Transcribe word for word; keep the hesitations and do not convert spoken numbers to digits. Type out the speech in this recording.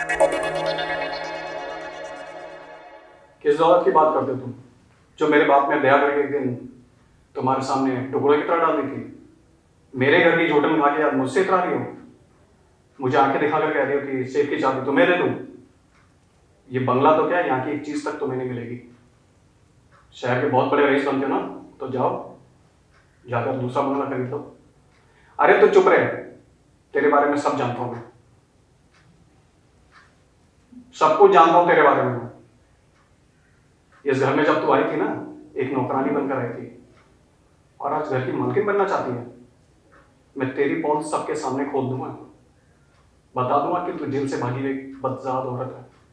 किस दौलत की बात करते हो तुम, जो मेरे बाप ने दया करके एक दिन तुम्हारे सामने टुकड़ों की तरह डाल दी थी? मेरे घर की झोटन खा के आज मुझसे इतरा रही हो? मुझे आंखें दिखाकर कह रही हो कि सेफ की चाबी तुम्हें दे दूं? ये बंगला तो क्या है, यहाँ की एक चीज तक तुम्हें नहीं मिलेगी। शहर के बहुत बड़े रईस बनते हो ना, तो जाओ जाकर दूसरा बंगला खरीद लो। अरे तो चुप रहे, तेरे बारे में सब जानता हूं मैं, सब कुछ जानता हूं तेरे बारे में। इस घर में जब तू आई थी ना, एक नौकरानी बनकर आई थी, और आज घर की मालकिन बनना चाहती है। मैं तेरी पौंछ सबके सामने खोल दूंगा, बता दूंगा कि तू जेल से भागी हुई बदजात औरत है।